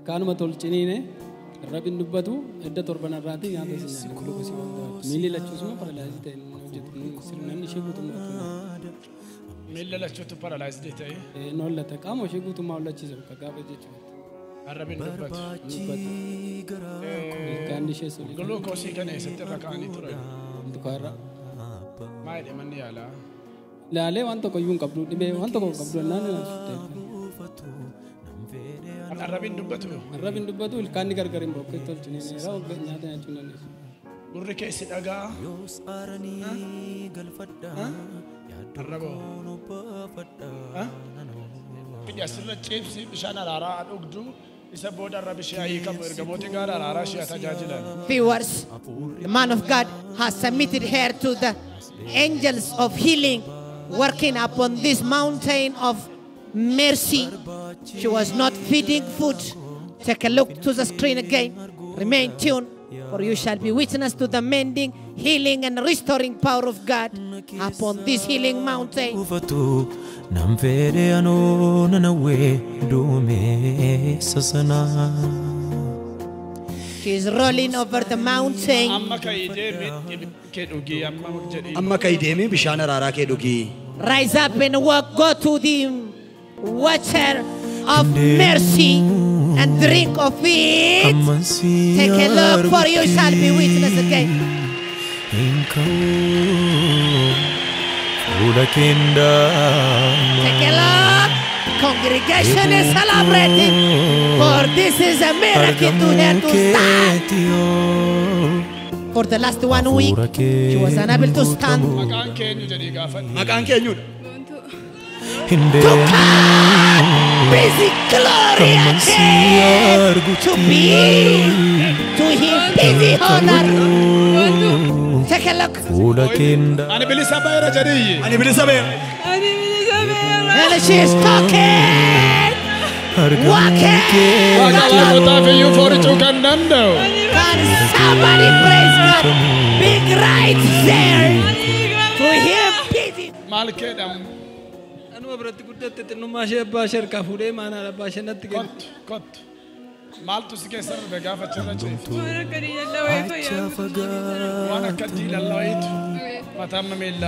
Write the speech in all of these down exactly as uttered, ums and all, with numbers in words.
كانوا متولجينه رابين دبتو إدة تربنا راتي يا بس كله بس ميلي لا تشوفه paralyzed ده سرنا نشيء قطم ميلي لا تشوفه paralyzed ده تاي نقول لك كم وشيء قطم ما ولا شيء كعاب جيتشو رابين دبتو دبتو كان نشيء سولي قلوا كوسي كان يستر ركاني ترى دكارا ما يدري مني على لا لا وانتو كيون قبلو دبي وانتو قبلو نانا رابين دبتو رابين دبتو الكان نكر كريم بوكي تول تنين راو نياتا نجونا نيس بريكي سيداغا ها الربو ها بدي أسرع تشيبسي بشان العراء أقدو يسبود الربشة يكمل إرجموتي قال العراء شيء تجاجلا. Viewers, the man of God has submitted her to the angels of healing working upon this mountain of mercy. She was not feeding food. Take a look to the screen again. Remain tuned, for you shall be witness to the mending, healing, and restoring power of God upon this healing mountain. She is rolling over the mountain. Rise up and walk, go to the water of mercy and drink of it. Take a look, for you shall be witness again. Take a look. Congregation is celebrating, for this is a miracle to her to stand. For the last one week, she was unable to stand. To come, busy glory again, to be, to him busy honor. Take a look. And she is talking, walking. Can somebody praise God? Big right there. To him busy. أنا برد قدرت تنوماشي باشر كافوري ما أنا باشر نتكلم. كت كت مال تسكي سر بقافة شرّة. وانا كريه الله ويفيا. وانا كديل الله يت. ما تام ميلا.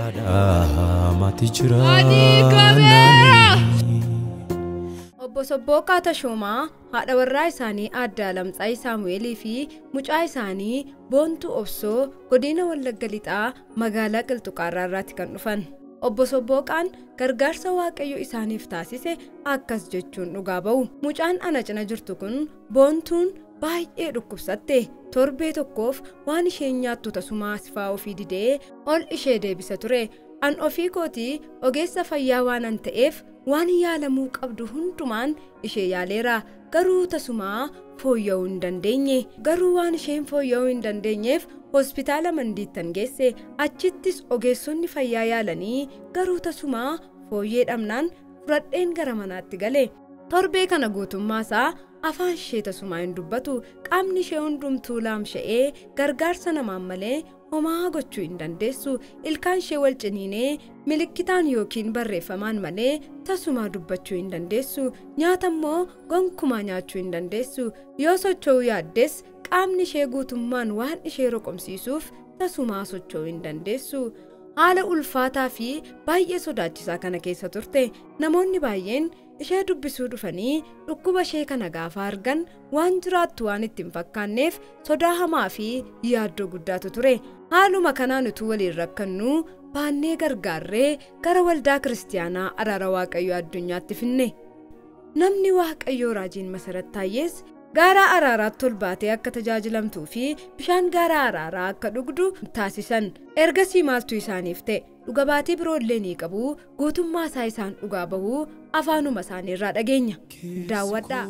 أدي كاميرا. Obbo Sobbooqaa Tashoomaa haadha warraa isaanii Aadde Alamtsaay Saamu'eelii fi mucaa isaanii Boontuu Obsoo godina Wallagga Lixaa magaalaa Qilxuqaarraa irraatti kan dhufan. Obbo Sobbooqaan gargaarsa Waaqayyo isaaniif taasise akkas jechuun dhugaa ba'u. Mucaan ana cina jirtu kun Boontuun baay'ee dhukkubsatte. Torbee tokkoof waan isheen nyaattu tasumaa sifaa ofii didee ol ishee deebisa ture. An ofii kootii ogeessa fayyaa waan an ta'eef waan yaalamuu qabdu hundumaan ishee yaaleera. Garuu tasumaa fooyya'uu hin dandeenye. Garuu waan isheen fooyya'uu hin dandeenyeef hospitaala Mandiittan geesse. Achittis ogeessonni fayyaa yaalanii garuu tasumaa fooyyee dhabnaan fudhadheen gara manaatti gale. Torbee kana guutummaasaa afaan ishee tasumaa hin dubbatu. Qaamni ishee hundumtuu laamsha'ee gargaarsa namaan malee homaa gochuu hin dandeessu. Ilkaan ishee wal ciniinee milikkitaan yookiin barreeffamaan malee tasumaa dubbachuu hin dandeessu. Nyaata immoo gonkumaa nyaachuu hin dandeessu. Yoo socho'uu yaaddes qaamni ishee guutummaan waan ishee roqomsiisuuf tasumaa socho'uu hin dandeessu. Haala ulfaataa fi baay'ee sodaachisaa kana keessa turte. Namoonni baay'een ishee dubbisuu dhufanii dhukkuba ishee kana gaafa argan waan jiraattu waan itti hin fakkaanneef sodaa hamaa fi yaaddoo guddaatu ture. Haaluma kanaan utuu waliin rakkannu baannee gargaarree gara waldaa kiristaanaa Araara Waaqayyoo addunyaatti finne. Namni Waaqayyoo Raajiin Masarat Taayyees gaara Araaraatti ol baatee akka tajaajilamtuu fi bishaan gaara Araaraa akka dhugdu taasisan. Ergasii maaltu isaaniif ta'e? Dhuga baatii biroollee ni qabu. Guutummaa isaa isaan dhugaa bahuu afaanuma isaanii irraa dhageenya. Daawwadhaa.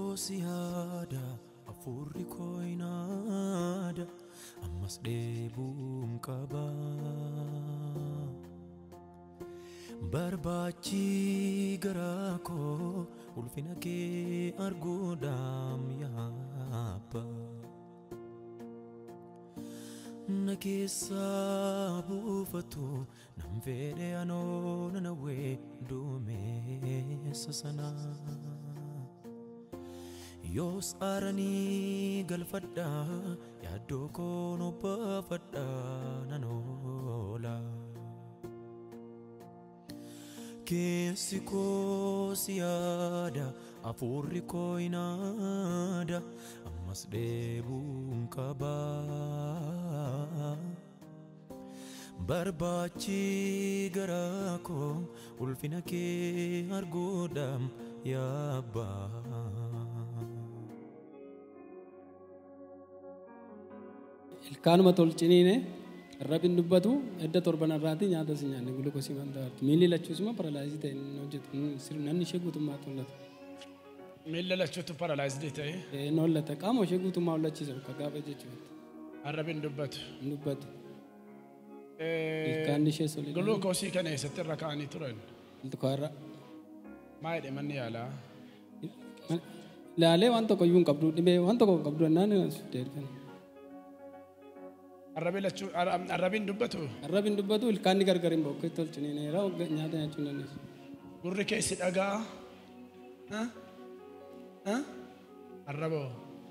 Barbaachi garaako ulfina kee arguudhaaf yaabba na keessa buufatu nam fedhe anoo nanawwee duumessa sana yoos aaranii galfadha yaaddoo koon obbaafadha nan oola keessi koo si yaada hafuurri koo inaada ammas deebuun qaba barbaachi garaa koo ulfina kee arguudhaaf yaa Abbaa. Ilkaanuma tolchiniine rabbiin dubbatu edda torban irraati nyaata si nyaanne gulukoosii waan ta'aatti miilli lachuusuma paralaayizii ta'e hojjetu namni ishee guutummaa tullata. Miilli lachuutu paralaayizii ta'e. Ee noollata qaama ishee guutummaa hollachiisa bakka gaafa jechuudha. Rabbiin dubbatu. Dubbatu. Ilkaanni ishee solidha. Gulukoosii kana eessatti irra kaa'anii turan. Ilkaarra. Maayidhe manni yaalaa. Laalee waan tokko iyyuu hin qabdu dhibee waan tokko hin qabdu ennaan deebiin. Arrabin dubbatu. Arrabin dubbatu ilkaanni gargar hin bokkee tolchiniine yeroo nyaata nyaachuu hin dandeessu. Gurri keessi dhagaa. Arraboo.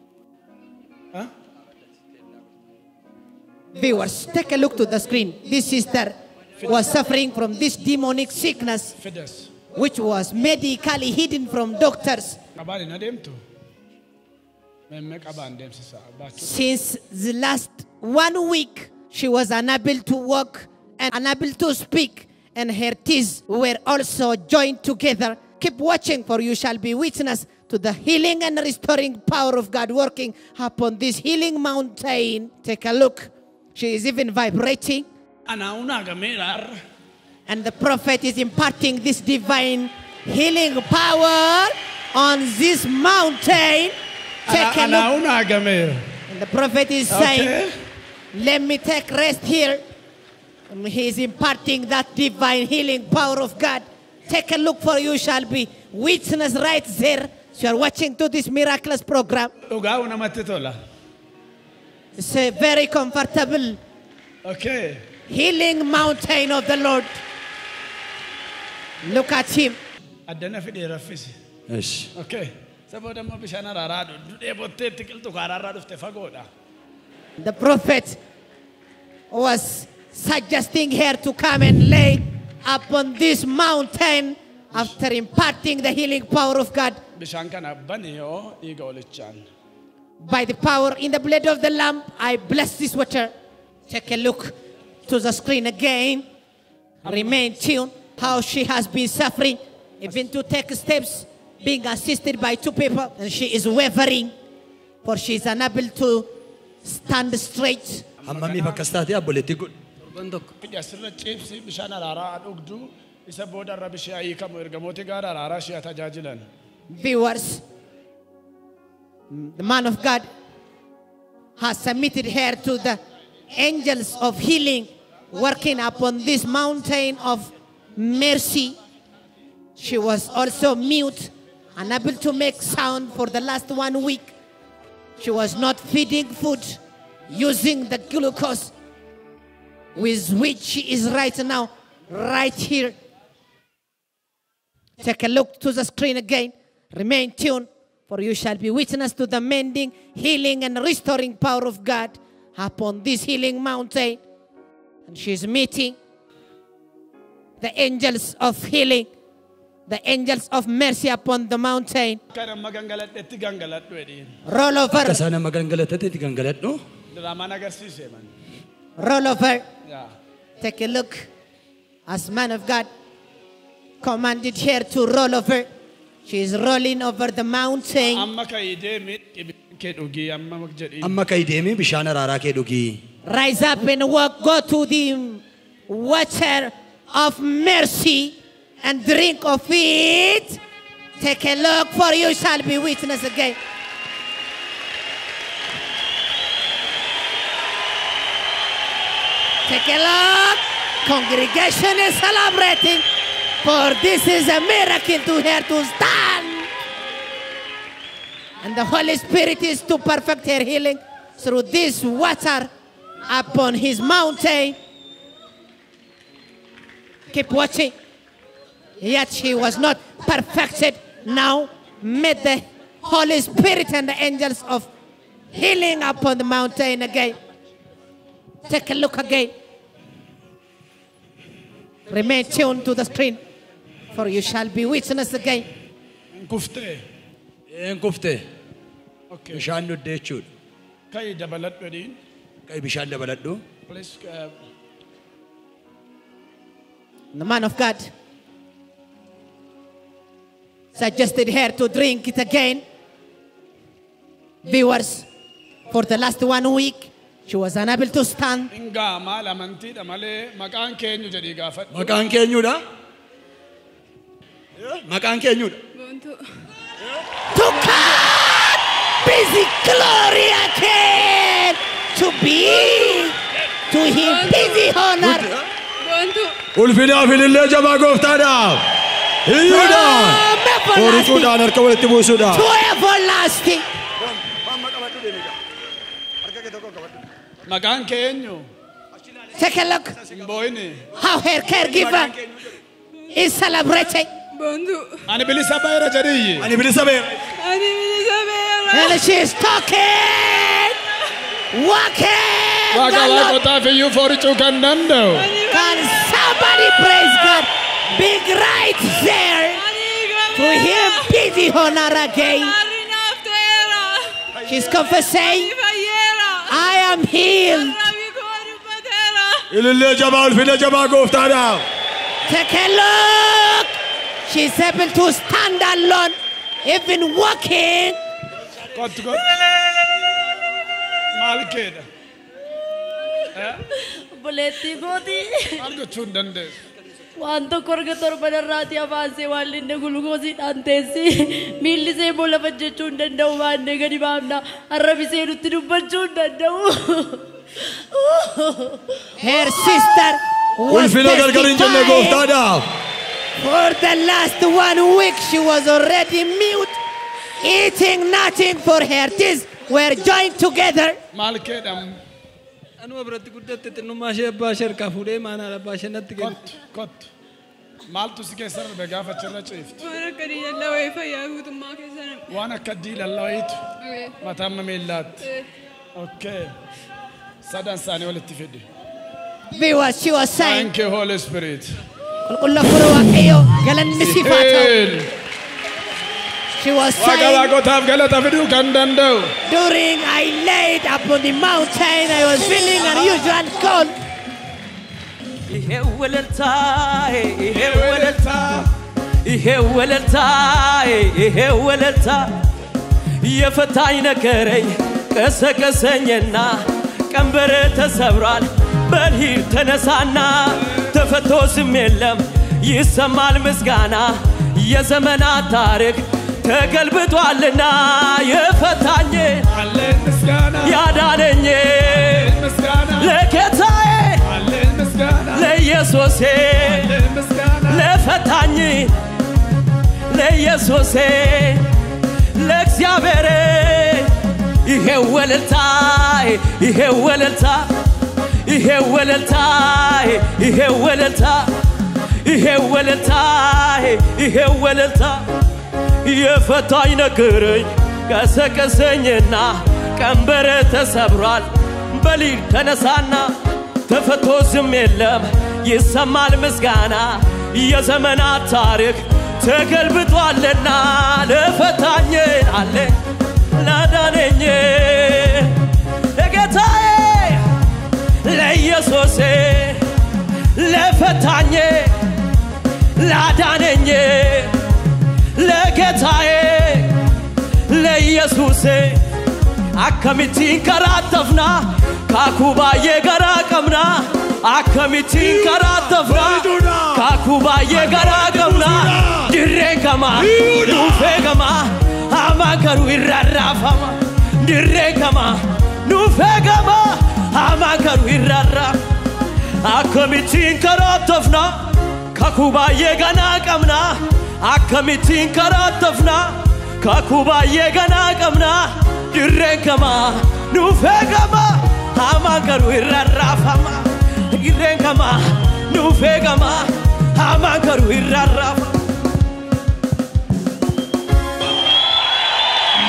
Viewers, take a look to the screen. This sister was suffering from this demonic sickness, Fides. which was medically hidden from doctors. Qabaan hin adeemtu. Memme qabaan deemsisa. Since the last one week, she was unable to walk and unable to speak, and her teeth were also joined together. Keep watching, for you shall be witness to the healing and restoring power of God working upon this healing mountain. Take a look. She is even vibrating. And the prophet is imparting this divine healing power on this mountain. Take a look. And the prophet is saying, let me take rest here. And he is imparting that divine healing power of God. Take a look, for you shall be witness right there. So you are watching to this miraculous program. It's a very comfortable Okay. healing mountain of the Lord. Look at him. Addana fide raffisi. Yes. Okay. Saboda mo bishana rarado. Dude botte tikiltu karara dufte fagoda. The prophet was suggesting her to come and lay upon this mountain after imparting the healing power of God Bishan kana bani yo iga olichan. by the power in the blood of the Lamb. I bless this water. Take a look to the screen again. Remain tuned. How she has been suffering, even to take steps, being assisted by two people, and she is wavering, for she is unable to stand straight. Hammami bakkastaati abboleetti godhu. Torban tokko. Fide asirra cibsi bishan arara adugdu. Isa boda rabbi shi ayi kamu ergamoti gara arara shi atajajilan. Viewers, the man of God has submitted her to the angels of healing working upon this mountain of mercy. She was also mute, unable to make sound for the last one week. She was not feeding food, using the glucose with which she is right now, right here. Take a look to the screen again. Remain tuned, for you shall be witness to the mending, healing, and restoring power of God upon this healing mountain. And she is meeting the angels of healing, the angels of mercy upon the mountain. Kana magangalat etti gangalat wedi. Roll over, Kasana magangalatetti gangaladhu. Drama nagarsiise man. roll over. Yeah. Take a look. As man of God commanded her to roll over, she is rolling over the mountain. Amma kaide mit ke dhugi amma makjadi. Amma kai deemi bishaan araaraa kee dhugi. Rise up and walk, go to the water of mercy and drink of it. Take a look, for you shall be witness again. Take a look. Congregation is celebrating, for this is a miracle to her to stand. And the Holy Spirit is to perfect her healing through this water upon his mountain. Keep watching. Yet she was not perfected. Now, may the Holy Spirit and the angels of healing upon the mountain again. Take a look again. Remain tuned to the screen, for you shall be witness again. Kufte. Een kufte. Okay. Bishaan nuddee jechuudha. Kai dabaladhu din. Kai bishaan dabaladhu. Please. Uh, The man of God suggested her to drink it again. Viewers, for the last one week, she was unable to stand. Inga maal amantiidha malee maqaan keenyu jedhii gaafadhu. Maqaan keenyudha. Maqaan keenyudha. To God be the glory again. To be, to him be the honor. Ulfinaa filillee jabaa gooftaadhaaf. Hiyyuudhaan. Qorichuudhaan harka walitti buusuudhaan. To everlasting. Maqaan keenyu. Take a look Simbooni. how her caregiver is celebrating. Ani bilisa bayra jedhiyyi. Ani bilisa beera. And she is talking, walking. Waaqa the Lord. waaqotaaf iyyuu fooricuu kan danda'u. Can somebody praise God? Big right there. To him be the honor again. She's confessing, I am healed. Ilillee jabaa ulfina jabaa gooftaadhaaf. Take a look. She's able to stand alone, even walking. Kottu kottu. Maal keedha? Buletti gooti. Maal gochuu hin dandeessu? Waan tokko erga torban irraati afaanse waan linne gulukoosiidhaan teessi miillisee immoo lafa jechuu hin danda'u baannee gadi baafna arrabisee nutti dubbachuu hin danda'u. Her sister was Ulfina gargar hin jenne testifying. gooftaadhaaf. For the last one week, she was already mute, eating nothing for her teeth were joined together. Maal keedha? Anuma biratti guddatte xinnummaa ishee abbaa ishee harkaa fuudhee maanaa abbaa ishee natti kennu. Kottu kottu. Maaltu si keessa darbe gaafa achirra ciiftu? Waan akka diilallaa wayii fayyaa guutummaa keessa nama. Waan akka diilallaa wayiitu mataan miillaatti. Okay. Sadan isaanii walitti fidi. Viewers, she was saying, Thank you, Holy Spirit. "Qulqulla furu Waaqayyo, galanni siif haa ta'u." Heel. She was Waaqa saying, waaqotaaf galata fiduu kan danda'u. during I laid upon the mountain, I was feeling unusual cold. ይሄ ወለልታ ይሄ ወለልታ ይሄ ወለልታ ይሄ ወለልታ የፈታኝ ነገረኝ ቀሰቀሰኝና ቀንበር ተሰብሯል በልሂድ ተነሳና ተፈቶ ስም የለም ይሰማል ምስጋና የዘመናት ታሪክ ተገልብጧልና የፈታኝ አለን ምስጋና ያዳነኝ ምስጋና ለጌታዬ አለን ምስጋና ለኢየሱሴ አለን ምስጋና ለፈታኝ ለኢየሱሴ ለእግዚአብሔር ይሄ ወለልታ ይሄ ወለልታ ይሄ ወለልታ ይሄ ወለልታ ይሄ ወለልታ ይሄ ወለልታ የፈታኝ ነገረኝ ቀሰቀሰኝና ቀንበር ተሰብሯል በልሂድ ተነሳና ተፈቶ ዝም የለም ይሰማል ምስጋና የዘመናት ታሪክ ተገልብጧልና ለፈታኝ አለ ላዳነኝ ለጌታዬ ለኢየሱሴ ለፈታኝ ላዳነኝ ለጌታዬ ለኢየሱሴ akkamitiin karaatafna kakubaayee garaa qabna akkamitiin karaatafna kakubaayee garaa qabna dirreen kama nuufee kama hamaa garuu irraa raafama dirreen kama nuufee kama hamaa garuu irraa raafama akkamitiin karaatafna kakubaayee garaa qabna akkamitiin karaatafna kakubaayee garaa qabna dirreen kama nuufee kama hamaa garuu irraa raafama dirreen kama nuufee kama hamaa garuu irraa raafama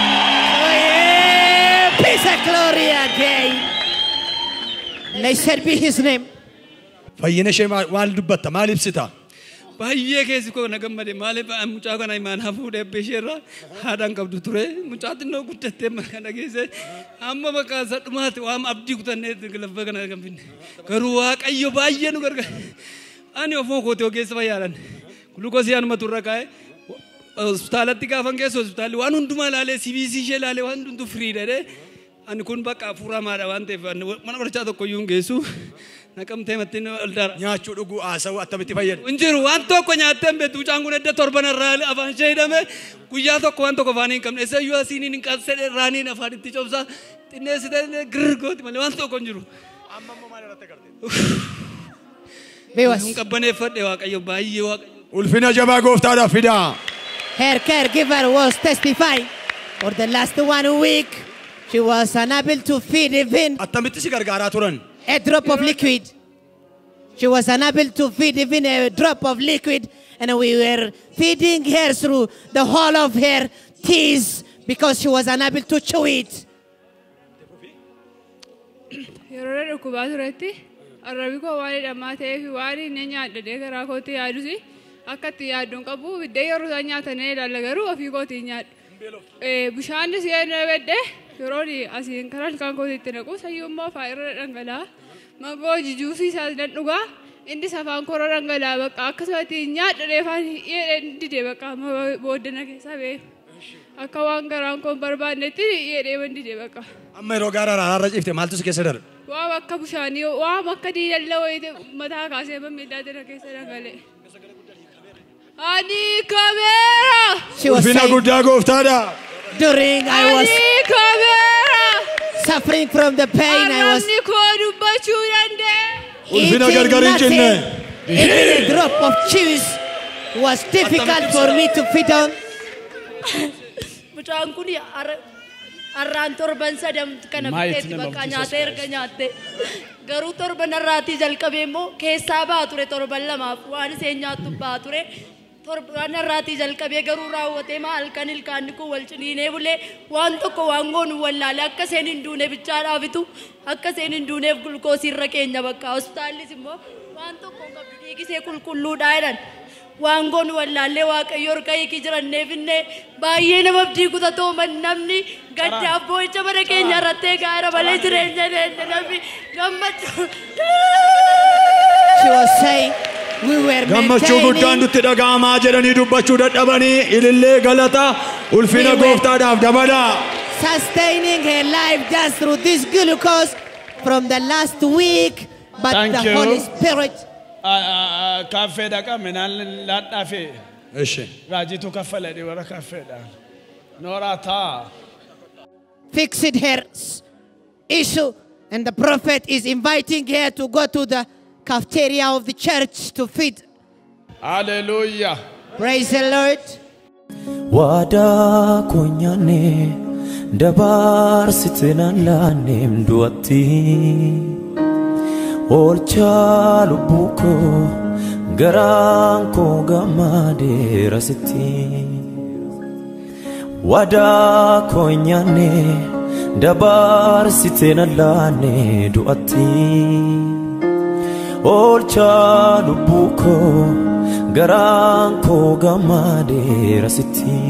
glory again. Blessed be his name. Fayyina ishee maal dubbatta maal ibsita? Baay'ee keessi koo nagammade maaliif mucaa kana imaan hafuudhee beesheerra haadhaan qabdu ture mucaa xinnoo guddattee kana geesse amma bakka sadhumaatti waan abdii kutannee lafa kana gamfinne garuu waaqayyo baay'ee nu gargaara ani ofoo kootee ogeessa fayyaadhaan gulukoosii anuma turra kaa'e hospitaalatti gaafan keessa hospitaalli waan hundumaa ilaalee sibiisii ishee ilaalee waan hundumtu firiidha jedhee ani kun bakka hafuuramaadha waan ta'eef mana barchaa tokko iyyuu hin geessu. Nakamtee mattiin aldara. Nyaachuu dhuguu haasawuu attamitti fayyada? Injiru waan tokko nyaattee beektu caanguun edda torban irraa afaan ishee hidhame guyyaa tokko waan tokko afaan hin qabne isa iyyuu asiin hin qabsee raaniin afaan itti cobsaa xinneessitee girgooti malee waan tokko injiru. Amma immoo maal irratti agartee? Beewas. Kun qabbaneeffadhe waaqayyo baay'ee waaqayyo. Ulfina jabaa gooftaadhaaf fidaa. Her caregiver was testifying for the last one week. She was unable to feed even Attamitti si gargaaraa turan? a drop of liquid. She was unable to feed even a drop of liquid, and we were feeding her through the whole of her teeth because she was unable to chew it. Yeroo dhukkubaa turetti arrabi koo waan hidhamaa ta'eef waan inni nyaadhadhee garaa kootti yaadusi akka itti yaadduun qabu biddeen yeroo isaan nyaatanii ilaalla garuu ofii kootiin nyaadhu. Bishaanis yeroo bedde yeroo asiin karaa ilkaan kootiitti naqu sayyummaa faayirra dhangalaa mangoo juusii isaa nan dhugaa inni safaan koroo dhangalaa bakka akkasumatti nyaadhadhee faan didee bakka booddana keessaa ba'e akka waan garaan koon barbaannetti dheedhee didee bakka. Amma yeroo gaara araarra ciifte maaltu si keessa darbe? Waa akka bishaanii waa akka diidalla wayii mataa kaasee miidhaa jala keessa dhangalee. Ani kameera. Ulfina guddaa gooftaadha. During I was suffering from the pain, I was Ulfina gargar hin nothing. cinne. Even a drop of cheese was difficult for me to feed on. Mucaan kun arraan torban sadam kana bitteetti bakka nyaatee erga nyaatte garuu torban irraatii jalqabee immoo keessaa baa ture torban lamaaf waan isheen nyaattu baa ture torban irraatii jalqabee garuu raawwatee maal kan ilkaanni kun wal ciniinee bulee waan tokko waan goonu wallaalee akka isheen hin duune bichaadhaafitu akka isheen hin duuneef gulukoosii irra keenya bakka hospitaallis immoo waan tokko qabdu dhiigisee qulqulluudhaa jedhan. Waan goonu wallaalee waaqayyo harka hiikii jiranneef inne baay'ee nama abdii kutatoo namni gaddaaf boo'icha mana keenya irratti gaara malee jireenya namni gammachuu. She was saying we were Gammachuu guddaan maintaining, nutti dhaga'amaa jedhanii dubbachuu dadhabanii ilillee galata ulfina gooftaadhaaf dabala. sustaining her life just through this glucose from the last week, but Thank the you. Holy Spirit. Kaffee dhaqa minaan laadhaafee Eshi. raajitu kaffaladhe warra kaffeedha. Nooraa taa. Fixed her s- issue, and the prophet is inviting her to go to the cafeteria of the church to feed. Hallelujah. Praise the Lord. Wada kunyane dabar sitena lanem duati Olcha lubuko garanko gamade rasiti Wada kunyane dabar sitena lane duati Olcha lubuko garanko gamade rasiti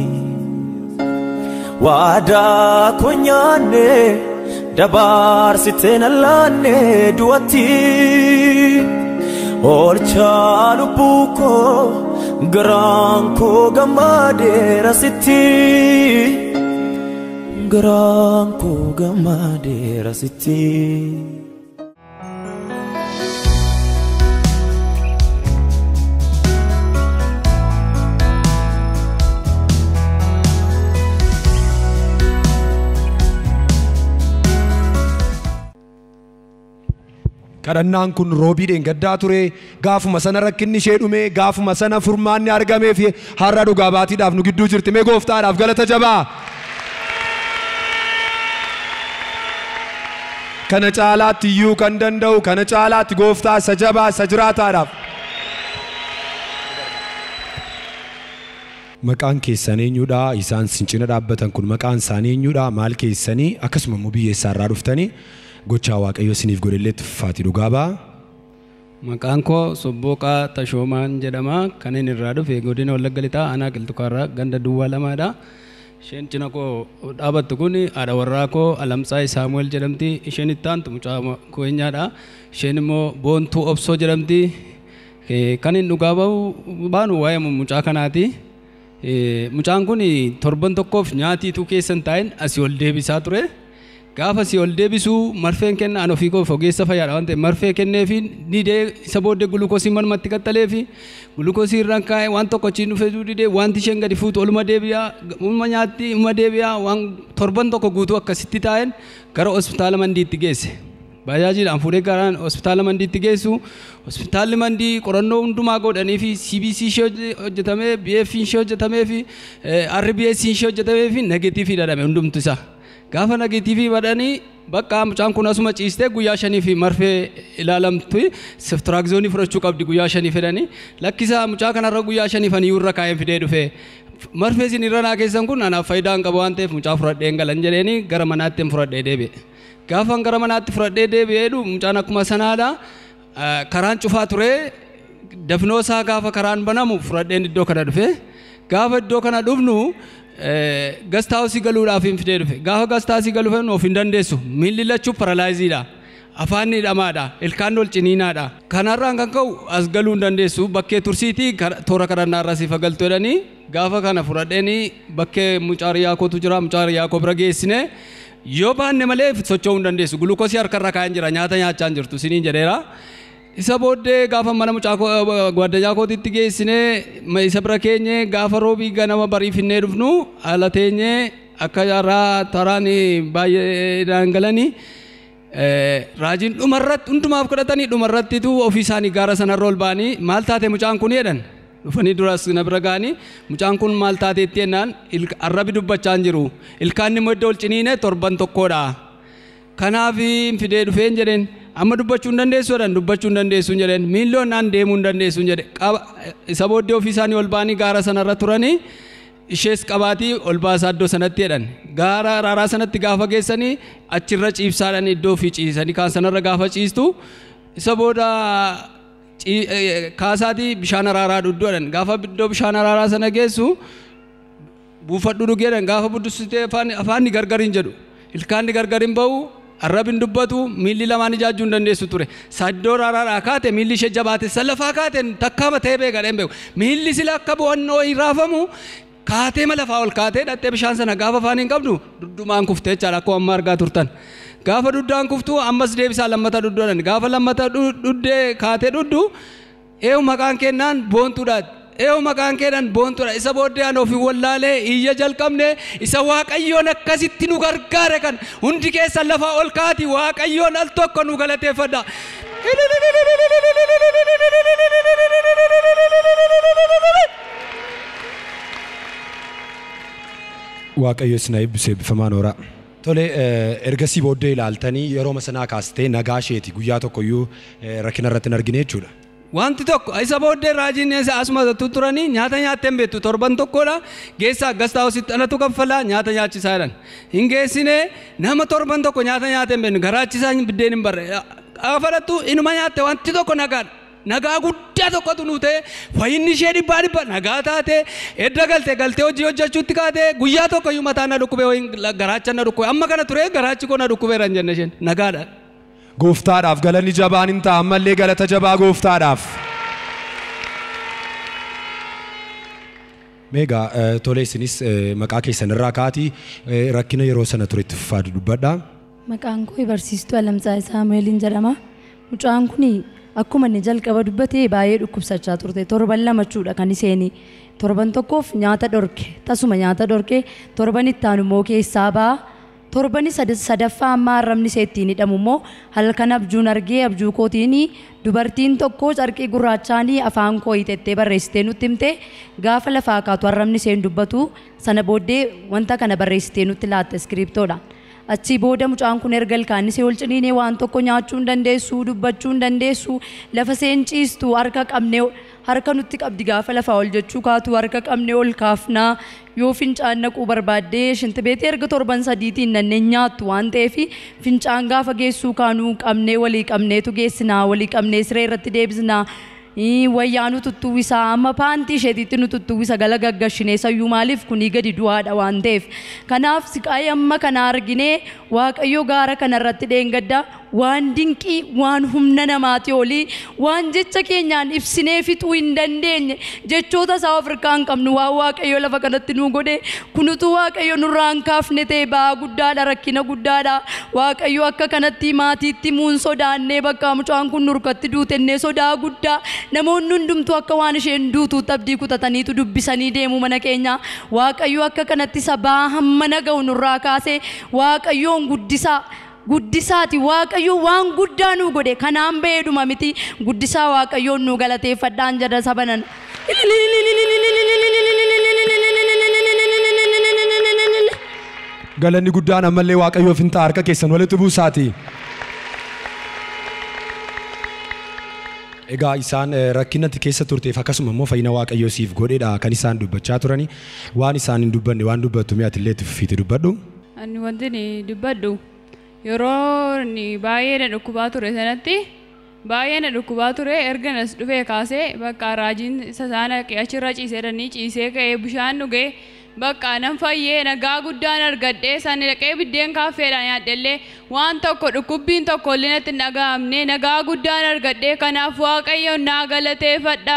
Wada kunyane dabar sitena lane duati Olcha lubuko garanko gamade rasiti Garanko gamade rasiti Kadhannaan kun roobiidhaan gaddaa ture gaafuma sana rakkinni ishee dhume gaafuma sana furmaanni argamee fi har'a dhugaa baatiidhaaf nu gidduu jirti mee gooftaadhaaf galata jabaa. Kana caalaatti iyyuu kan danda'u kana caalaatti gooftaa isa jabaa isa jiraataadhaaf. Maqaan keessan eenyudha? Isaan sincina dhaabbatan kun maqaan isaanii eenyudha? Maal keessanii akkasuma immoo biyyeessaa irraa dhuftanii gochaa Waaqayyo isiniif godhelleetti faati dhugaa ba'a. Maqaan koo Sobbooqaa Tashoomaan jedhama. Kan inni irraa dhufe godina Wallagga Lixaa aanaa Qilxukaarraa ganda Duwwaa lamaadha. Isheen cina koo dhaabattu kun haadha warraa koo Alamtsaay Saamu'eel jedhamti. Isheen itti aantu mucaa keenyaadha. Isheen immoo Boontuu Obsoo jedhamti. Kan inni dhugaa baanu waa'ee mucaa kanaati. Mucaan kun torban tokkoof nyaatiitu keessan taa'in asii ol deebisaa ture. Gaafa asii ol deebisu marfeen kenna an ofii koo ogeessa fayyaadha waan ta'eef marfee kenneefi didee isa booddee gulukoosii manumatti qaxxaleefi gulukoosii irraan kaa'ee waan tokko achiin dhufee didee wanti isheen gadi fuutu oluma deebi'aa uma nyaatti uma deebi'aa waan torban tokko guutuu akkasitti taa'een gara hospitaala Mandiitti geesse. Baay'aajiidhaan fuudhee garaan hospitaala Mandiitti geessu hospitaalli Mandii qorannoo hundumaa godhanii fi C B C ishee hojjetamee B F ishee hojjetamee fi R B S ishee hojjetamee fi negatiivii dhadhame hundumtu isaa. Gaafa negatiivii badhanii bakka mucaan kun asuma ciistee guyyaa shanii fi marfee ilaalamtu siftiraakizoonii fudhachuu qabdi guyyaa shanii fedhanii lakkisaa mucaa kanarra guyyaa shanii fanii irra kaa'een fidee dhufee marfee isin irra naa keessan kun anaaf faayidaa hin qabu waan ta'eef mucaa fudhadhee hin galan jedheeni gara manaatti hin fudhadhee deebi'e. Gaafa gara manaatti fudhadhee deebi'eedhu mucaan akkuma sanaadha karaan cufaa ture dafnoo isaa gaafa karaan banamu fudhadheen iddoo kana dhufe gaafa iddoo kana dhufnu gastaawusii galuudhaaf hin fidee dhufe gaafa gastaawusii galuuf of hin dandeessu miilli lachuu paralaayiziidha afaan hidhamaadha ilkaan ol ciniinaadha kanarraan kan ka'u as galuu hin dandeessu bakkee tursiitii toora kadhannaarra siif galtu jedhanii gaafa kana fudhadheeni bakkee mucaa Riyaakootu jira mucaa Riyaakoo bira geessine yoo baanne malee socho'uu hin dandeessu gulukoosii harkarra kaa'een jira nyaata nyaachaa hin jirtu isiniin jedheera. Isa booddee gaafa mana mucaa gwaddajaa kootitti geessinee isa bira keenye gaafa roobii ganama bariifinnee dhufnu haala teenye akka irraa taraan baay'ee dhangalanii raajiin dhumarratti hundumaaf kadhatanii dhumarrattitu ofii isaanii gaara sanarra ol ba'anii maal taate mucaan kun jedhan dhufanii duras na bira ga'anii mucaan kun maal taateetti jennaan arrabi dubbachaa hin jiru ilkaan immoo iddoo ol ciniine torban tokkodha kanaaf fidee dhufeen jedheen amma dubbachuu hin dandeessu jedhan dubbachuu hin dandeessu jedheen miilloon naan deemuu hin dandeessu jedhe isa booddee ofii isaanii ol ba'anii gaara sanarra turanii ishees qabaatii ol baasaa iddoo sanatti jedhan gaara raaraa sanatti gaafa geessanii achirra ciibsaadhaan iddoo ofii ciisanii kaan sanarra gaafa ciistu isa booda kaasaatii bishaan araaraa dhudhu jedhan gaafa iddoo bishaan araaraa sana geessu buufadhu dhugeedhan gaafa buddusitee afaanni gargar hin jedhu ilkaanni gargar hin ba'u arrabin dubbatu miilli lamaan ijaajjuu hin dandeessu ture saddoo raaraadhaa kaate miilli ishee jabaate sallafaa kaate takkaama ta'ee beekadheen beeku miilli sila akka bo'annoo hin raafamu kaatee malafaa ol kaatee dhattee bishaan sana gaafa afaan hin qabdu duddumaan kuftee jechaadha akkuma amma argaa turtan gaafa duddaan kuftu ammas deebisaa lammata duddoodhan gaafa lammata duddee kaatee duddu eewu maqaan kennaan boontuudhaati eewu maqaan keenan boontuudha isa booddee an ofii wallaalee iyya jalqabne isa waaqayyoon akkasitti nu gargaare kan hundi keessa lafaa ol kaati waaqayyoon al tokko nu galateeffadha. Waaqayyo isin eebbisee bifamaan horaa. Tole ergasii booddee ilaaltanii yeroo masanaa kaastee nagaa isheeti guyyaa tokkoyyuu rakkina irratti hin argine jechuudha. Wanti tokko isa booddee raajiin asuma turanii nyaata nyaatteen beektu torban tokkodha geessaa gastaa hositti anatu kaffalaa nyaata nyaachisaa jedhan hin geessine nama torban tokko nyaata nyaateen beeknu garaachisaa biddeen hin barre afadhattu inuma nyaatte wanti tokko nagaadha nagaa guddaa tokkotu nu ta'e fayyinni ishee dhibbaa dhibba nagaa taate edda galte galtee hojii hojjechuutti kaate guyyaa tokko iyyuu mataa na dhukkubee garaacha na dhukkubee amma kana ture garaachi koo na dhukkubeera hin jenne isheen nagaadha. Gooftaadhaaf galanni jabaan hin ta'a ammallee galata jabaa gooftaadhaaf. Meegaa tolee isinis maqaa keessan irraa kaatii rakkina yeroo sana ture itti fufaa dubbadhaa. Maqaan koo barsiistuu Alamtsaay Saamu'eeliin jedhama. Mucaan kun akkuma inni jalqaba dubbatee baay'ee dhukkubsachaa turte torban lamachuudha kan isheen torban tokkoof nyaata dhorke tasuma nyaata dhorke torban itti aanu immoo keessaa ba'a. Torbani sadaffaa amma arrabni ishee ittiin hidhamu immoo halkan abjuun argee abjuu kootiin dubartiin tokko carqii gurraachaanii afaan koo hiixettee barreessitee nutti himte gaafa lafaa kaatu arrabni isheen dubbatu sana booddee wanta kana barreessitee nutti laatte iskiriptoodha. Achii booda mucaan kun erga ilkaan ishee ol ciniinee waan tokko nyaachuu hin dandeessu dubbachuu hin dandeessu lafa isheen ciistu harka qabnee harka nutti qabdi gaafa lafaa ol jechuu kaatu harka qabnee ol kaafnaa yoo fincaan naquu barbaaddee shinti beetii erga torban sadiitiin nanneen nyaattu waan ta'eef fincaan gaafa geessuu kaanuu qabnee walii qabneetu geessinaa walii qabnee siree irratti deebisnaa wayyaanu tuttuwisa amma paantii isheetitti nu tuttuwisa gala gaggashine sayyuu maaliif kunii gadi du'aadha waan ta'eef kanaaf siqaayii amma kana arginee waaqayyo gaara kanarratti dheengadda waan dinqii waan humna namaati olii waan jecha keenyaan ibsinee fixuu hin dandeenye jechoota isaa Afrikaa hin qabnu waan waaqayyo lafa kanatti nu godhe kunutu waaqayyo nurraa hin kaafne ta'e ba'aa guddaadha rakkina guddaadha waaqayyo akka kanatti maatiitti muun sodaannee bakka mucaan kun nurkatti duutennee sodaa guddaa namoonni hundumtuu akka waan isheen duutuu abdii kutataniitu dubbisanii deemu mana keenya waaqayyo akka kanatti sabaa hamma naga'u nurraa kaase waaqayyoon guddisaa guddisaati waaqayyo waan guddaa nu godhe kanaan beeduma miti guddisaa waaqayyoon nu galateeffadhaan jedha sabanan galanni guddaan ammallee waaqayyoof hin ta'a harka keessan walitti buusaati. Egaa isaan rakkinatti keessa turteef akkasuma immoo fayyina waaqayyoo siif godheedha kan isaan dubbachaa turani waan isaan hin dubbanne waan dubbattu mi'aati illee fiite dubbadhu. Ani wanti ni dubbadhu yeroo ni baay'ee na dhukkubaa ture sanatti baay'ee na dhukkubaa ture erga nas dhufee kaasee bakka raajiin isa saana achirra ciisee dhanii ciisee ka'ee bishaan dhugee bakka nan fayyee nagaa guddaan argadhee san dhaqee biddeen kaaffeedhaan nyaadhellee waan tokko dhukkubbiin tokko illee natti hin dhaga'amne nagaa guddaan argadhee kanaaf waaqayyoon naa galateeffadha.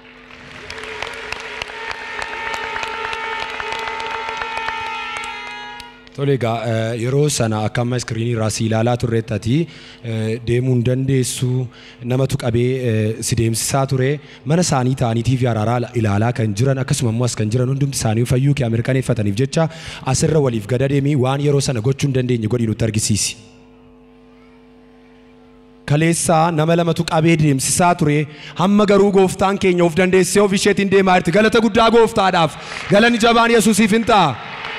Tole egaa yeroo sana akka amma iskiriinii irraa si ilaalaa turreettati deemuu hin dandeessu namatu qabee si deemsisaa ture mana isaanii ta'anii tiivii araaraa ilaalaa kan jiran akkasuma immoo as kan jiran hundumti isaanii fayyuu kee mirkaneeffataniif jecha asirra waliif gada deemii waan yeroo sana gochuu hin dandeenye godhii nutti argisiisi. Kaleessaa nama lamatu qabee deemsisaa ture hamma garuu gooftaan keenya of dandeessee of isheetiin deemaa jirti galata guddaa gooftaadhaaf galanni jabaan Yesuusiif hin ta'a.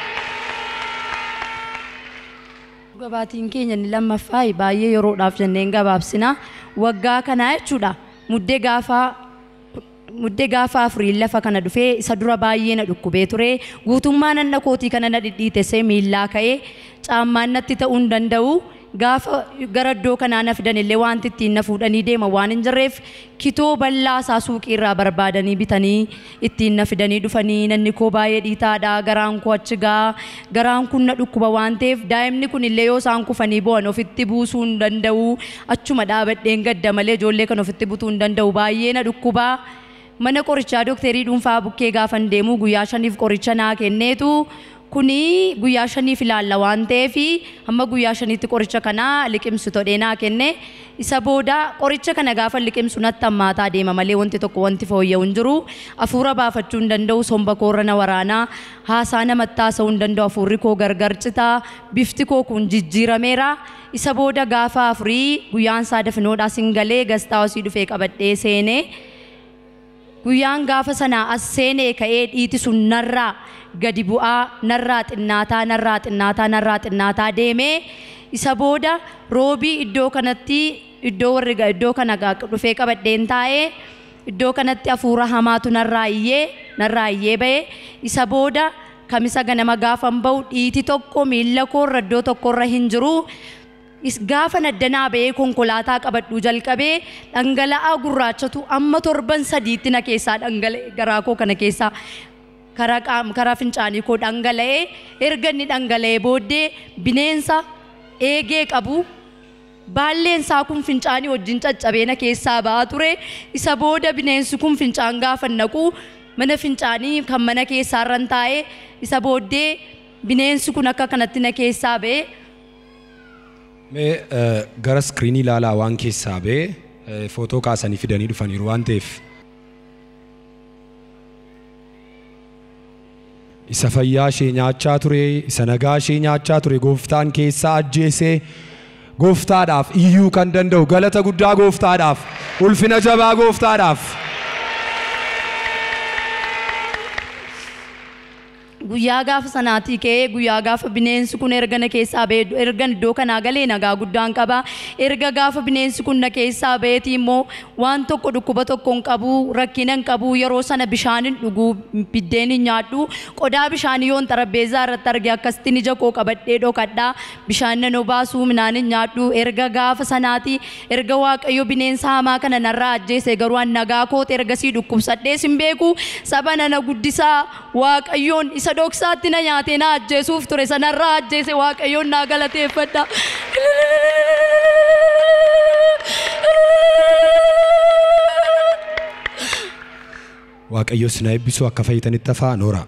Gabaatiin keenya ni lammaffaa baay'ee yeroodhaaf jenneen gabaabsina waggaa kanaa jechuudha muddee gaafaa muddee gaafa afurii lafa kana dhufee isa dura baay'ee na dhukkubee ture guutummaa nanna kootii kana na dhidhiitessee miillaa ka'ee caammaan natti ta'uu hin danda'u gaafa gara iddoo kanaa na fidan illee wanti ittiin na fuudhanii deema waan hin jirreef kitoo bal'aa isaa suuqii irraa barbaadanii bitanii ittiin na fidanii dhufanii nanni koo baay'ee dhiitaadha garaan koo achi gaa garaan kun na dhukkuba waan ta'eef daa'imni kun illee yoo isaan kufanii bo'an ofitti buusuu hin danda'u achuma dhaabadheen gadda malee ijoollee kan ofitti butuu hin danda'u baay'ee na dhukkuba mana qorichaa dookterii dhuunfaa bukkee gaafan deemu guyyaa shaniif qoricha naa kenneetu kuni guyyaa shaniif ilaalla waan ta'eef amma guyyaa shaniitti qoricha kana liqimsu todhee naa kenne isa booda qoricha kana gaafa liqimsu natti hammaataa deema malee wanti tokko wanti fooyya'u hin jiru hafuura baafachuu hin danda'u somba koorra na waraanaa haasaa namatti haasa'uu hin danda'u hafuurri koo gargar citaa bifti koo kun jijjiirameera isa booda gaafa afurii guyyaan isaa dafinoodhaa singalee gastaa osii dhufee qabadhee seenee guyyaan gaafa sanaa as seenee ka'ee dhiiti sun narraa gadi bu'aa narraa xinnaataa narraa xinnaataa narraa xinnaataa deemee isa booda roobii iddoo kanatti iddoo warri iddoo kana dhufee qabadheen taa'ee iddoo kanatti hafuura hamaatu narraa iyyee narraa iyyee ba'ee isa booda kamisa ganama gaafan ba'u dhiiti tokko miilla koorra iddoo tokkorra hin jiru gaafa naddanaa ba'ee konkolaataa qabadhuu jalqabee dhangala'aa gurraachatu amma torban sadiitti na keessaa dhangala'ee garaa koo kana keessaa karaa qaam karaa fincaanii koo dhangala'ee erga inni dhangala'ee booddee bineensa eegee qabu baalleen isaa kun fincaanii wajjin caccabee na keessaa ba'aa ture isa booda bineensi kun fincaan gaafa naqu mana fincaanii kan mana keessaa irran taa'ee isa booddee bineensi kun akka kanatti na keessaa ba'ee mee gara iskiriinii ilaalaa waan keessaa ba'ee footoo kaasanii fidanii dhufaniiru waan ta'eef isa fayyaa ishee nyaachaa ture isa nagaa ishee nyaachaa ture gooftaan keessaa ajjeesee gooftaadhaaf iyyuu kan danda'u galata guddaa gooftaadhaaf ulfina jabaa gooftaadhaaf. guyyaa gaafa sanaatii ka'ee guyyaa gaafa bineensi kun erga na keessaa ba'e erga iddoo kanaa galee nagaa guddaan qaba erga gaafa bineensi kun na keessaa ba'eeti immoo waan tokko dhukkuba tokko hin qabu rakkina hin qabu yeroo sana bishaanin dhuguu biddeen hin nyaadhu qodaa bishaanii yoon xarapheezaa irratti arge akkasitti ija koo qabadhee dhokadhaa bishaan nan obaasuu midhaan hin nyaadhu erga gaafa sanaatii erga waaqayyo bineensa hamaa kana narraa ajjeese garuu an nagaa kooti ergasii dhukkubsadhee sin beeku saba nana guddisaa waaqayyoon isa dhoksaatti na nyaatee na ajjeesuuf ture sanarraa ajjeese waaqayyoon naa galateeffadha. waaqayyo sina eebbisu akka fayyitanitti hafaa Noora.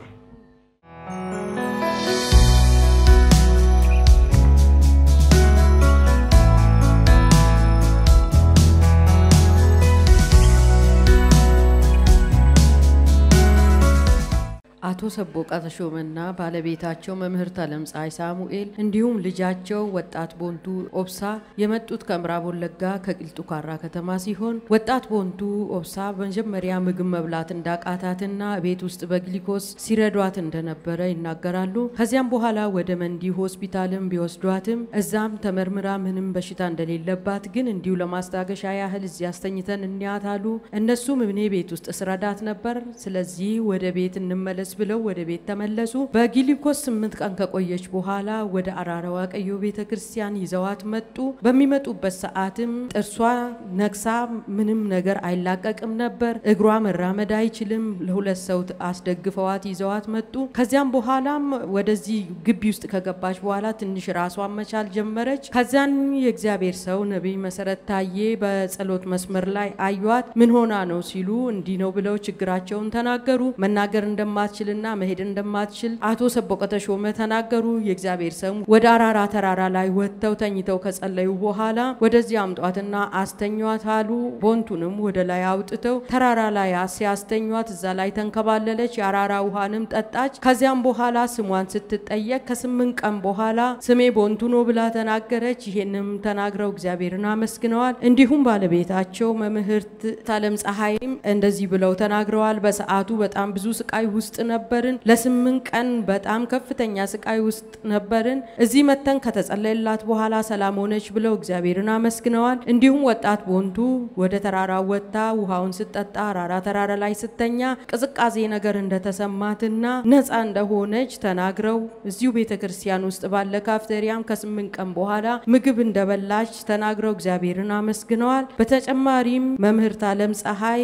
አቶ ሰቦቃ ተሾመና ባለቤታቸው መምህርት አለምፀሐይ ሳሙኤል እንዲሁም ልጃቸው ወጣት ቦንቱ ኦብሳ የመጡት ከምዕራብ ወለጋ ከቂልጡ ካራ ከተማ ሲሆን ወጣት ቦንቱ ኦብሳ በመጀመሪያ ምግብ መብላት እንዳቃታትና ቤት ውስጥ በግሊኮስ ሲረዷት እንደነበረ ይናገራሉ። ከዚያም በኋላ ወደ መንዲ ሆስፒታልም ቢወስዷትም እዛም ተመርምራ ምንም በሽታ እንደሌለባት ግን እንዲሁ ለማስታገሻ ያህል እዚያ አስተኝተን እንያታሉ። እነሱም እኔ ቤት ውስጥ ስረዳት ነበር ስለዚህ ወደ ቤት እንመለስ ብለው ወደ ቤት ተመለሱ። በግሊኮስ ስምንት ቀን ከቆየች በኋላ ወደ አራራዋ ቀዮ ቤተክርስቲያን ይዘዋት መጡ። በሚመጡበት ሰዓትም ጥርሷ ነክሳ ምንም ነገር አይላቀቅም ነበር። እግሯ መራመድ አይችልም። ለሁለት ሰው አስደግፈዋት ይዘዋት መጡ። ከዚያም በኋላም ወደዚህ ግቢ ውስጥ ከገባች በኋላ ትንሽ ራሷን መቻል ጀመረች። ከዚያን የእግዚአብሔር ሰው ነብይ መሰረት ታዬ በጸሎት መስመር ላይ አዩዋት። ምን ሆና ነው ሲሉ እንዲ ነው ብለው ችግራቸውን ተናገሩ። መናገር እንደማትችልና መሄድ እንደማትችል አቶ ሰቦቃ ተሾመ ተናገሩ። የእግዚአብሔር ሰው ወደ አራራ ተራራ ላይ ወጥተው ተኝተው ከጸለዩ በኋላ ወደዚህ አምጧትና አስተኛዋት አሉ። ቦንቱንም ወደ ላይ አውጥተው ተራራ ላይ ሲያስተኛዋት እዛ ላይ ተንከባለለች። የአራራ ውሃንም ጠጣች። ከዚያም በኋላ ስሟን ስትጠየቅ ከስምንት ቀን በኋላ ስሜ ቦንቱ ነው ብላ ተናገረች። ይሄንም ተናግረው እግዚአብሔርን አመስግነዋል። እንዲሁም ባለቤታቸው መምህርት አለምፀሐይም እንደዚህ ብለው ተናግረዋል። በሰዓቱ በጣም ብዙ ስቃይ ውስጥ ነበርን። ለስምንት ቀን በጣም ከፍተኛ ስቃይ ውስጥ ነበርን። እዚህ መተን ከተጸለየላት በኋላ ሰላም ሆነች ብለው እግዚአብሔርን አመስግነዋል። እንዲሁም ወጣት ቦንቱ ወደ ተራራ ወጣ ውሃውን ስትጠጣ አራራ ተራራ ላይ ስተኛ ቅዝቃዜ ነገር እንደተሰማትና ነፃ እንደሆነች ተናግረው እዚሁ ቤተክርስቲያን ውስጥ ባለ ካፍቴሪያም ከስምንት ቀን በኋላ ምግብ እንደበላች ተናግረው እግዚአብሔርን አመስግነዋል። በተጨማሪም መምህርት አለምፀሐይ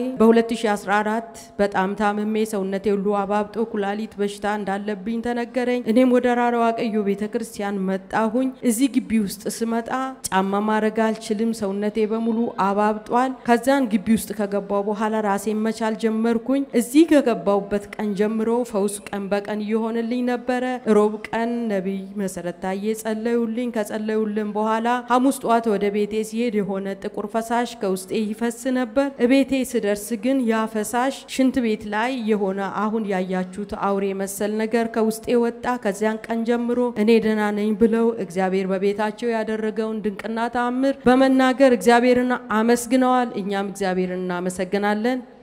በ2014 በጣም ታምሜ ሰውነቴ ሁሉ አባብጦ ኩላሊት በሽታ እንዳለብኝ ተነገረኝ። እኔም ወደ አራራዋ ቀዮ ቤተክርስቲያን መጣሁኝ። እዚህ ግቢ ውስጥ ስመጣ ጫማ ማረግ አልችልም። ሰውነቴ በሙሉ አባብጧል። ከዛን ግቢ ውስጥ ከገባው በኋላ ራሴን መቻል ጀመርኩኝ። እዚህ ከገባውበት ቀን ጀምሮ ፈውስ ቀን በቀን ይሆንልኝ ነበር። ሮብ ቀን ነብይ መሰረት ታዬ ጸለዩልኝ። ከጸለዩልን በኋላ ሐሙስ ጧት ወደ ቤቴ ሲሄድ የሆነ ጥቁር ፈሳሽ ከውስጤ ይፈስ ነበር። ቤቴ ስደርስ ግን ያ ፈሳሽ ሽንት ቤት ላይ የሆነ አሁን ያያችሁት አውሬ መሰል ነገር ከውስጤ ወጣ። ከዚያን ቀን ጀምሮ እኔ ደህና ነኝ ብለው እግዚአብሔር በቤታቸው ያደረገውን ድንቅና ተአምር በመናገር እግዚአብሔርን አመስግነዋል። እኛም እግዚአብሔርን እናመሰግናለን።